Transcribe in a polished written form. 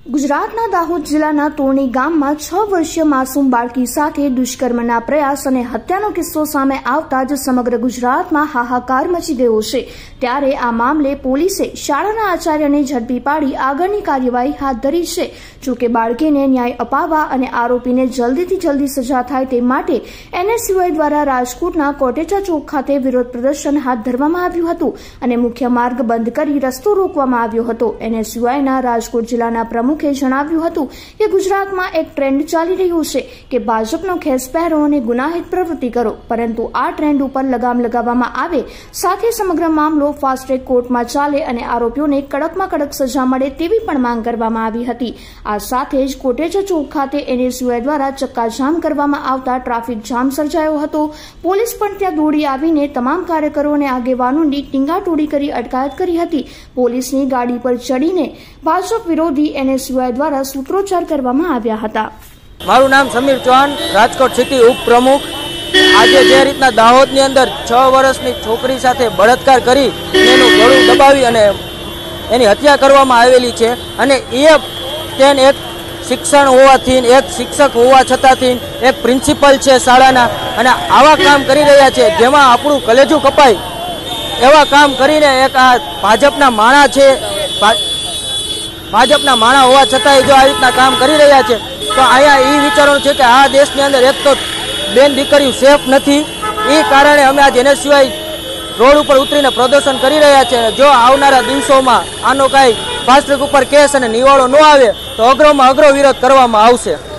ગુજરાતના દાહોદ જિલ્લાના તોરણી ગામમાં 6 વર્ષીય માસૂમ બાળકી સાથે દુષ્કર્મના પ્રયાસ અને હત્યાનો કિસ્સો સામે આવતા જ સમગ્ર ગુજરાતમાં હાહાકાર મચી ગયો છે। ત્યારે આ મામલે પોલીસે શાળાના આચાર્યને ઝડપી પાડી આગળની કાર્યવાહી હાથ ધરી છે। જોકે બાળકીને ન્યાય અપાવવા અને આરોપીને જલ્દીથી જલ્દી સજા થાય તે માટે NSUI દ્વારા રાજકોટના કોટેચા ચોક ખાતે વિરોધ પ્રદર્શન હાથ ધરવામાં આવ્યું હતું અને મુખ્ય માર્ગ બંધ કરી રસ્તો રોકવામાં આવ્યો હતો। NSUIના રાજકોટ જિલ્લાના પ્રમુખ જણાવ્યું હતું કે ગુજરાતમાં એક ટ્રેન્ડ ચાલી રહ્યો છે કે ભાજપનો ખેસ પહેરો અને ગુનાહિત પ્રવૃત્તિ કરો, પરંતુ આ ટ્રેન્ડ ઉપર લગામ લગાવવામાં આવે, સાથે સમગ્ર મામલો ફાસ્ટ ટ્રેક કોર્ટમાં ચાલે અને આરોપીઓને કડકમાં કડક સજા મળે તેવી પણ માંગ કરવામાં આવી હતી। આ સાથે જ કોટેચા ચોક ખાતે NSUI દ્વારા ચક્કાજામ કરવામાં આવતા ટ્રાફિક જામ સર્જાયો હતો। પોલીસ પણ ત્યાં દોડી આવીને તમામ કાર્યકરો અને આગેવાનોની ટીંગાટોળી કરી અટકાયત કરી હતી। પોલીસની ગાડી પર ચડીને ભાજપ વિરોધી NSUI દ્વારા સૂત્રોચ્ચાર કરવામાં આવ્યા હતા। મારું નામ સમીર ચૌહાણ, રાજકોટ સિટી ઉપપ્રમુખ। આજે જે રીતના દાહોદની અંદર 6 વર્ષની છોકરી સાથે બળાત્કાર કરી એનું ગળું દબાવી અને એની હત્યા કરવામાં આવેલી છે અને તેને એક શિક્ષણ હોવાથી, એક શિક્ષક હોવા છતાંથી એક પ્રિન્સિપલ છે શાળાના અને આવા કામ કરી રહ્યા છે જેમાં આપણું કલેજું કપાય એવા કામ કરીને એક આ ભાજપના માણા છે, ભાજપના માણા હોવા છતાંય જો આ રીતના કામ કરી રહ્યા છે તો અહીંયા એ વિચારવાનું છે કે આ દેશની અંદર એક તો બેન દીકરીઓ સેફ નથી। એ કારણે અમે આજે NSUI રોડ ઉપર ઉતરીને પ્રદર્શન કરી રહ્યા છે। જો આવનારા દિવસોમાં આનો કાંઈ ફાસ્ટ ટ્રેક ઉપર કેસ અને નિવાળો ન આવે તો અઘરોમાં અઘરો વિરોધ કરવામાં આવશે।